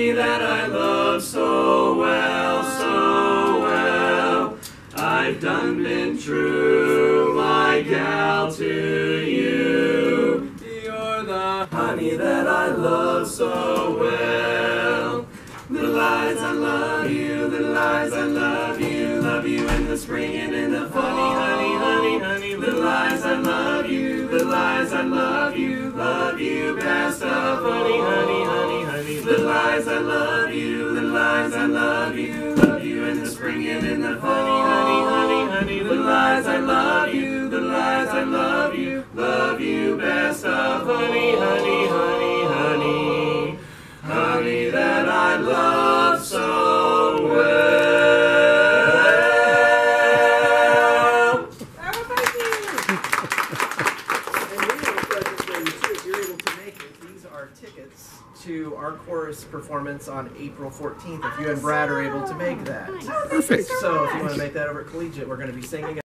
honey that I love so well, so well. I've done been true, my gal, to you. You're the honey that I love so well. Little eyes, I love you, little eyes, I love you in the spring and in the fall. Honey, honey, honey, little eyes, I love you, little eyes, I love you best of all. Honey, honey, honey, honey, little eyes, I love you, little eyes, I love you in the spring and in the fall. Honey, honey, honey, little eyes, I love you, little eyes, I love you best of all. Honey, honey, honey, honey, honey that I love so well. Tickets to our chorus performance on April 14th if you and Brad are able to make that. Perfect. So if you want to make that over at Collegiate, we're going to be singing